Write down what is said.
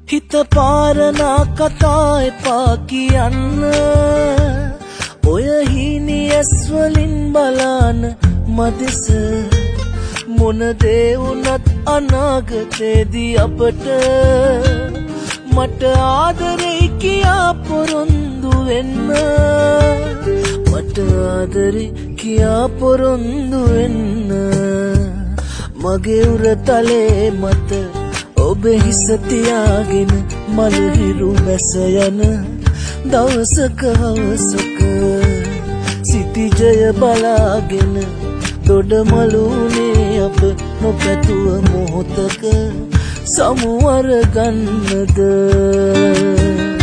හිත පාරනා කතා එපා කියන්න ඔය හීනි ඇස් වලින් බලන මදෙස මොන දේ වුණත් අනාගතේදී අපට මට ආදරේ කියා පොරොන්දු වෙන්න මට ආදරේ කියා පොරොන්දු වෙන්න මගේ උරතලේ මත ඔබ හිස තියාගෙන මල් හිරු මැස යන දවසක හවසක සිටිජය බලාගෙන දොඩමලුනේ අප නොපැතුව මොහොතක සමුවර ගන්නද